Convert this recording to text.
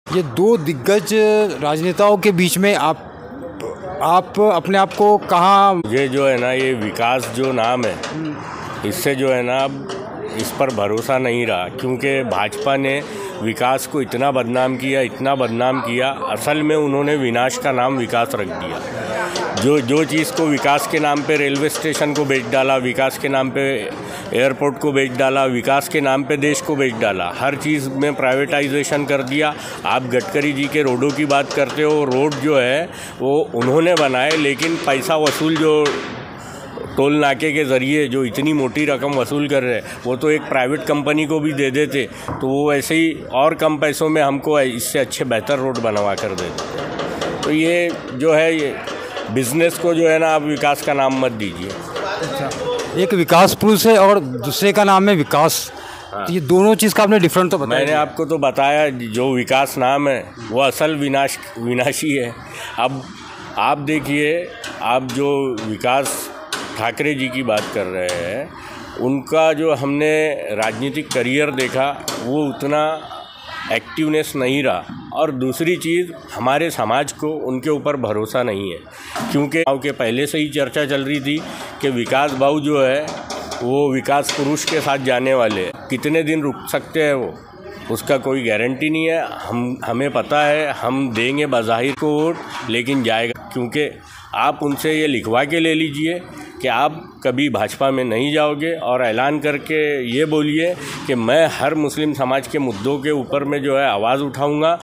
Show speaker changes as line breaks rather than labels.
ये दो दिग्गज राजनेताओं के बीच में आप अपने आप को कहाँ?
ये जो है ना, ये विकास जो नाम है, इससे जो है ना अब इस पर भरोसा नहीं रहा, क्योंकि भाजपा ने विकास को इतना बदनाम किया। असल में उन्होंने विनाश का नाम विकास रख दिया। जो चीज़ को विकास के नाम पे रेलवे स्टेशन को बेच डाला, विकास के नाम पे एयरपोर्ट को बेच डाला, विकास के नाम पे देश को बेच डाला, हर चीज़ में प्राइवेटाइजेशन कर दिया। आप गडकरी जी के रोडों की बात करते हो, रोड जो है वो उन्होंने बनाए, लेकिन पैसा वसूल जो टोल नाके के ज़रिए जो इतनी मोटी रकम वसूल कर रहे हैं, वो तो एक प्राइवेट कंपनी को भी दे देते, तो वो ऐसे ही और कम पैसों में हमको इससे अच्छे बेहतर रोड बनवा कर देते। तो ये जो है, ये बिज़नेस को जो है ना, आप विकास का नाम मत दीजिए।
अच्छा, एक विकास पुरुष है और दूसरे का नाम है विकास।
हाँ।
तो ये दोनों चीज़ का आपने डिफरेंट तो बताया।
मैंने आपको तो बताया, जो विकास नाम है वो असल विनाशी है। अब आप देखिए, आप जो विकास ठाकरे जी की बात कर रहे हैं, उनका जो हमने राजनीतिक करियर देखा, वो उतना एक्टिवनेस नहीं रहा। और दूसरी चीज़, हमारे समाज को उनके ऊपर भरोसा नहीं है, क्योंकि गाँव के पहले से ही चर्चा चल रही थी कि विकास बाबू जो है वो विकास पुरुष के साथ जाने वाले हैं। कितने दिन रुक सकते हैं वो, उसका कोई गारंटी नहीं है। हमें पता है, हम देंगे बज़ाहिर को वोट, लेकिन जाएगा, क्योंकि आप उनसे ये लिखवा के ले लीजिए कि आप कभी भाजपा में नहीं जाओगे, और ऐलान करके ये बोलिए कि मैं हर मुस्लिम समाज के मुद्दों के ऊपर में जो है आवाज़ उठाऊंगा।